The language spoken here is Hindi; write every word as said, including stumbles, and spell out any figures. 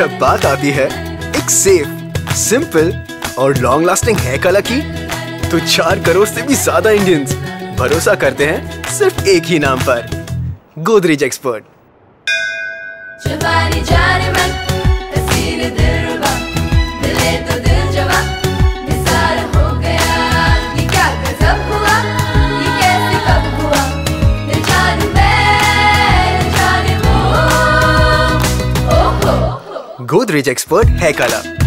जब बात आती है एक सेफ, सिंपल और लॉन्ग लास्टिंग हेयर कलर की, तो चार करोड़ से भी ज्यादा इंडियंस भरोसा करते हैं सिर्फ एक ही नाम पर, Godrej expert. Godrej expert hair colour.